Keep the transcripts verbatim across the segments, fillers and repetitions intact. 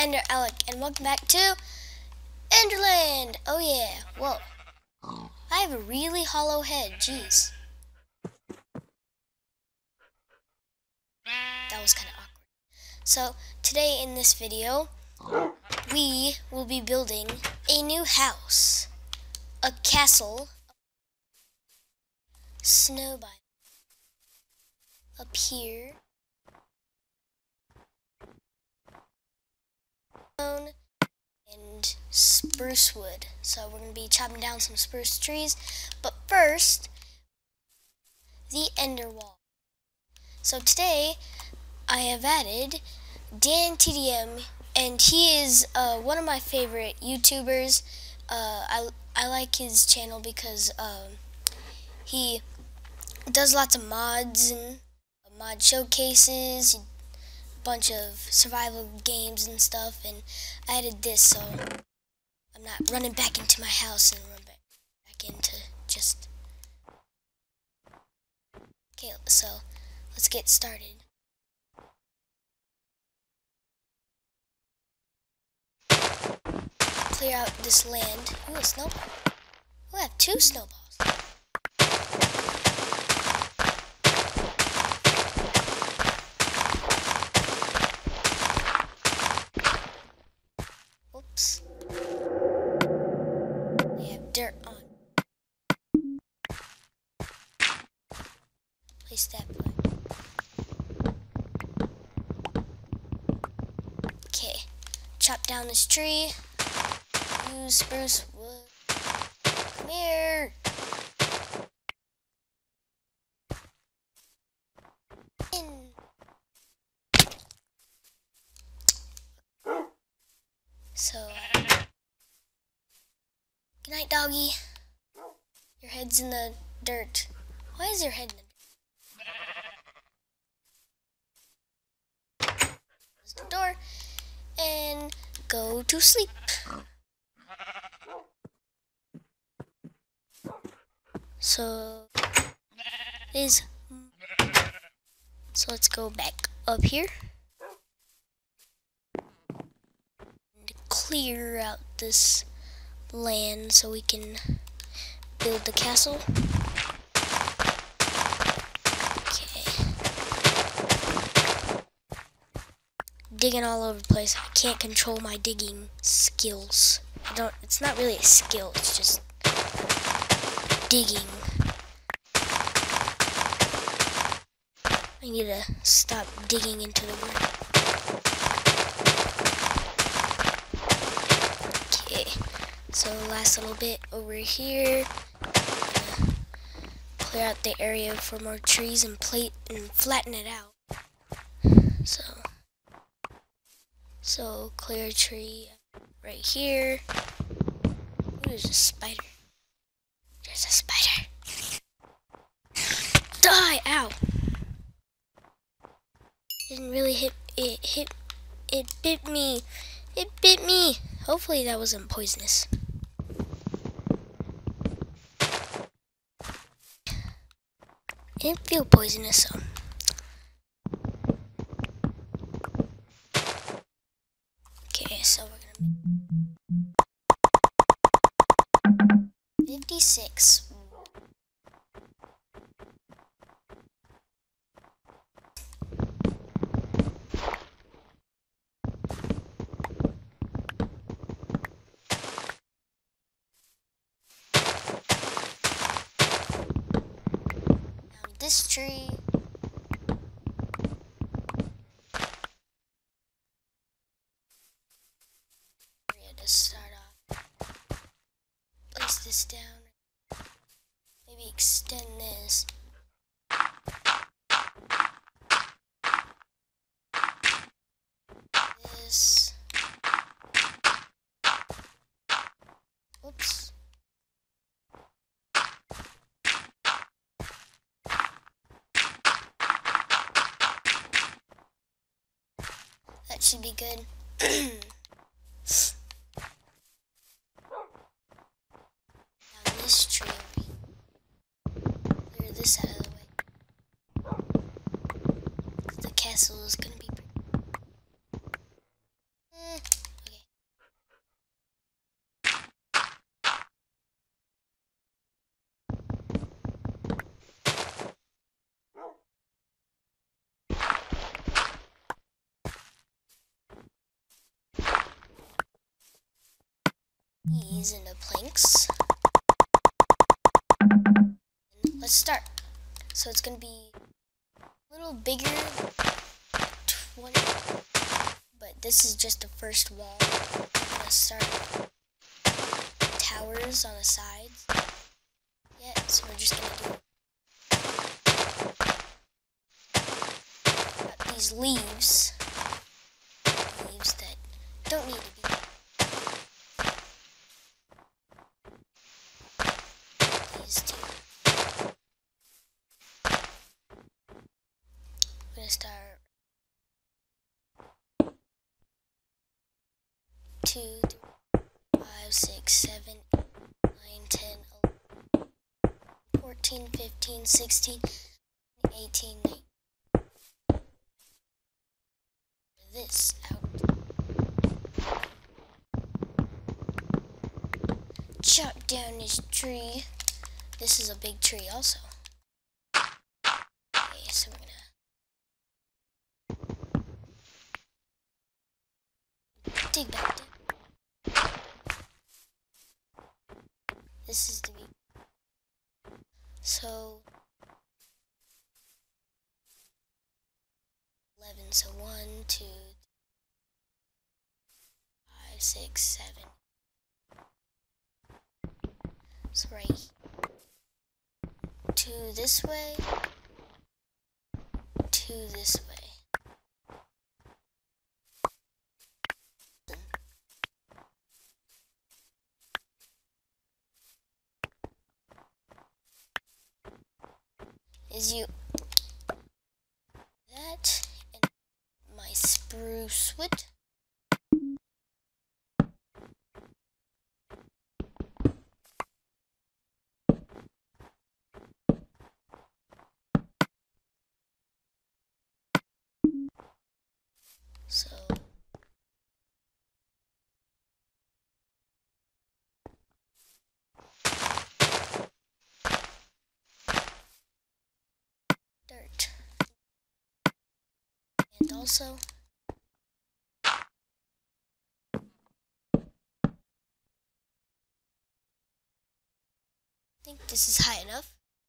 Ender Alec, and welcome back to Enderland! Oh yeah, whoa. I have a really hollow head, jeez. That was kind of awkward. So, today in this video, we will be building a new house. A castle. Snow biome. Up here. And spruce wood. So we're going to be chopping down some spruce trees. But first, the ender wall. So today, I have added DanTDM, and he is uh, one of my favorite YouTubers. Uh, I, I like his channel because um, he does lots of mods and mod showcases. He bunch of survival games and stuff, and I added this so I'm not running back into my house and run back, back into just... Okay, so let's get started. Clear out this land. Ooh, a snowball. Ooh, I have two snowballs. Oops. They have dirt on. Place that point. Okay. Chop down this tree. Use spruce wood. Come here. In. So, uh, good night, doggy. Your head's in the dirt. Why is your head in the dirt? Close the door and go to sleep. So, it is. So let's go back up here. Clear out this land so we can build the castle. Okay. Digging all over the place. I can't control my digging skills. I don't, it's not really a skill, it's just digging. I need to stop digging into the ground. So last little bit over here, clear out the area for more trees and plate and flatten it out. So, so clear a tree right here. Ooh, there's a spider. There's a spider. Die! Ow! Didn't really hit. It hit. It bit me. It bit me. Hopefully that wasn't poisonous. It didn't feel poisonous, so. Okay, so we're gonna make fifty-six. This tree. Yeah, to start off. Place this down. Maybe extend this. This. Oops. That should be good. Now this tree, clear this out of the way. The castle is gonna be pretty. Eh. these into planks. Let's start. So it's going to be a little bigger, twenty, but this is just the first wall. I'm going to start towers on the sides. Yeah, so we're just going to do got these leaves, leaves that don't need to be. These two. I'm gonna start two, three, five, six, seven, nine, ten, eleven, fourteen, fifteen, sixteen, eighteen, nineteen. This out. Chop down this tree. This is a big tree also. Okay, so we're gonna dig back down. This is the big. So eleven, so one, two, five, six, seven. So right here. Two this way, two this way. Is you that and my spruce wood. So dirt. And also I think this is high enough.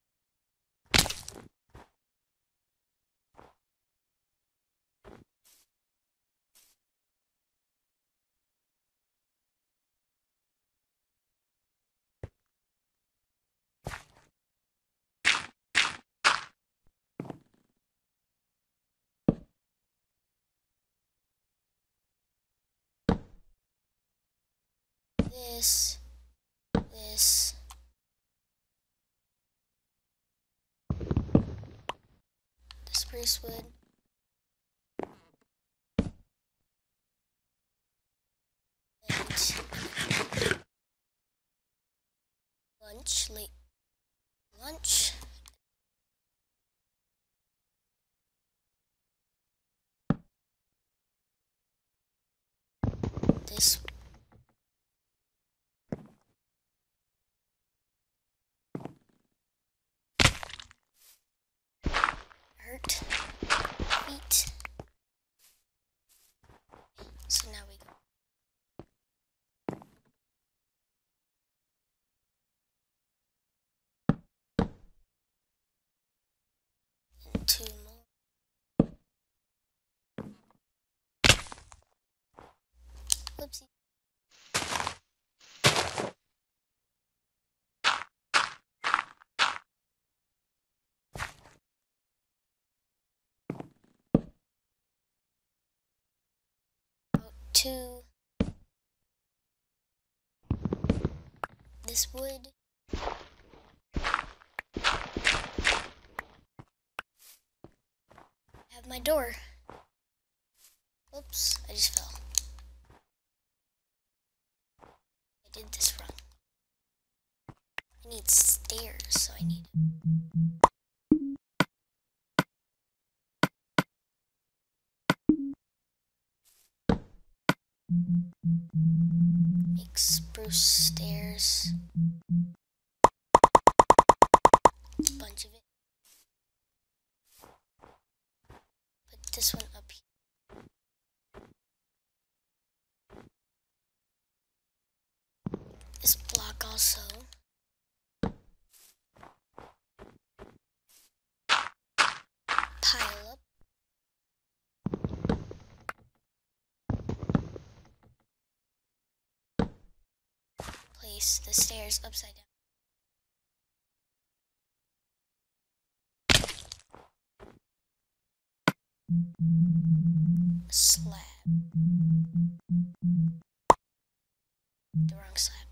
This, this, the spruce wood, and lunch, late lunch, this. Hurt feet. So now we go. And two more. Whoopsie. To this wood. Have my door. Oops, I just fell. I did this wrong. I need stairs, so I need make spruce stairs. A bunch of it. Put this one up here. also pile up place the stairs upside down. Slab. The wrong slab.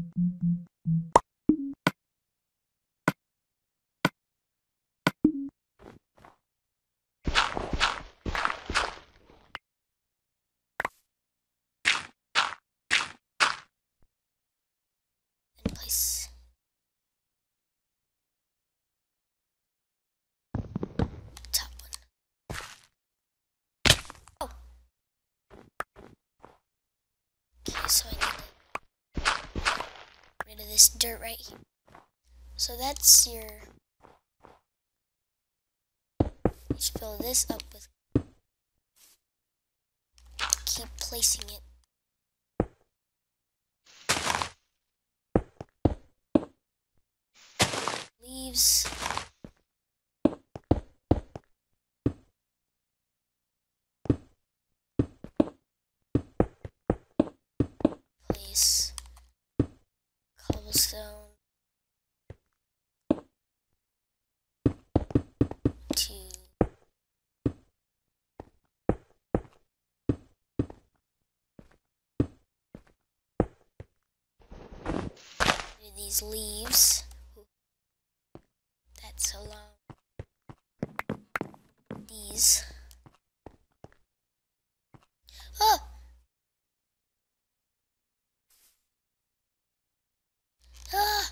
And place top one. Oh! Okay, so I need to get rid of this dirt right here. So that's your... You should fill this up with... Keep placing it. Leaves. Place cobblestone. Two. These leaves. That's so long. These. Oh! Ah!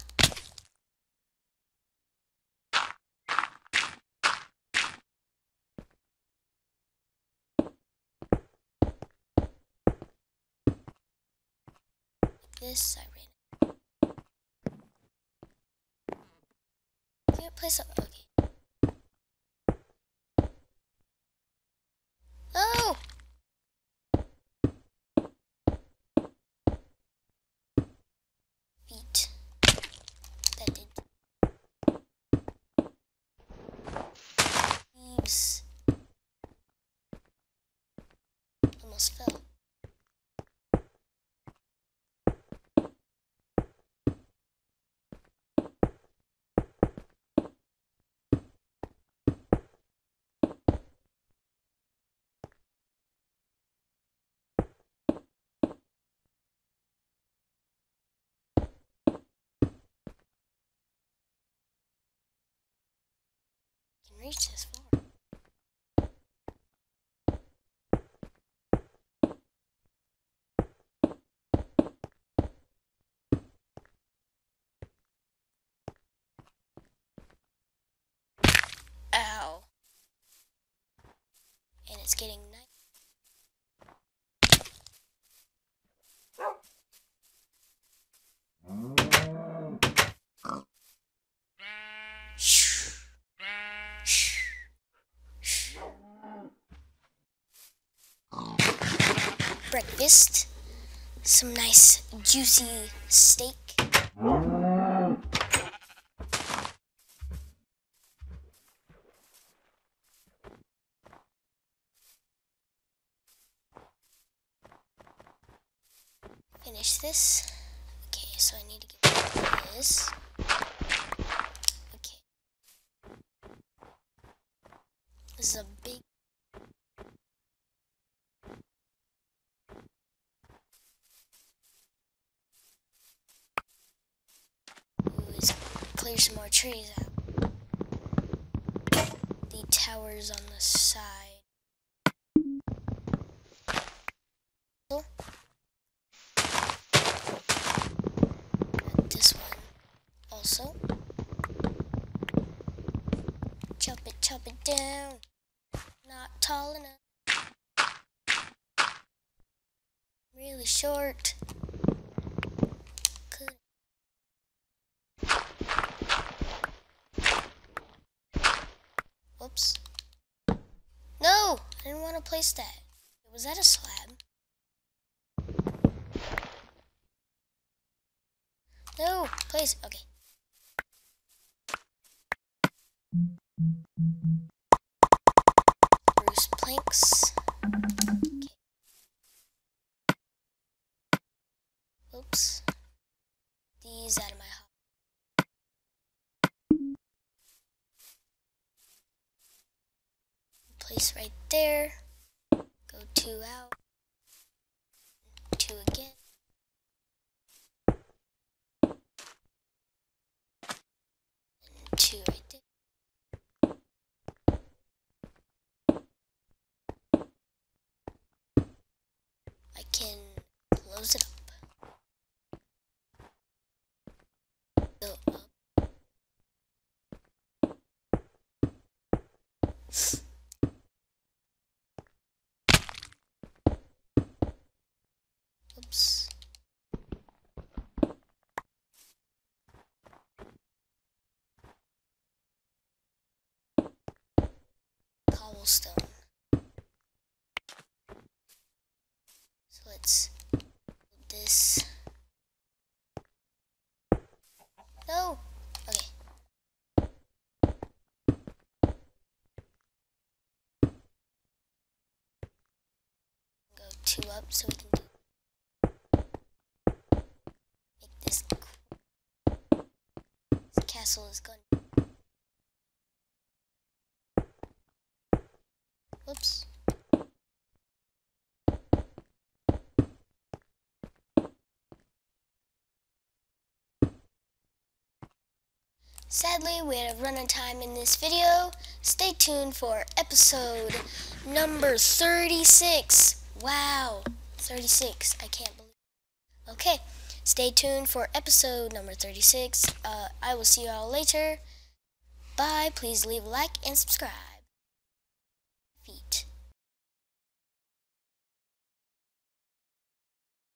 This I ran. Can I place up? Okay. Oh! Feet. That did. Leaves. Almost fell. Can reach this far. Ow. And it's getting nice. Breakfast. Some nice juicy steak. Finish this. Okay, so I need to get rid of this. Okay. This is a big... Ooh, let's clear some more trees out. The towers on the side. Oh. This one also. Chop it, chop it down. Not tall enough. Really short. Good. Whoops. No! I didn't want to place that. Was that a slab? No, please. Okay. Spruce planks. Okay. Oops. These out of my house. Place right there. Go two out. Two again. And two right there. I can close it up. Go up. Oops. Cobblestone. So let's build this. No. Okay. Go two up so we can do make this cool. This castle is gone. Whoops. Sadly, we had a run of time in this video. Stay tuned for episode number thirty-six. Wow, thirty-six. I can't believe it. Okay, stay tuned for episode number thirty-six. Uh, I will see you all later. Bye. Please leave a like and subscribe.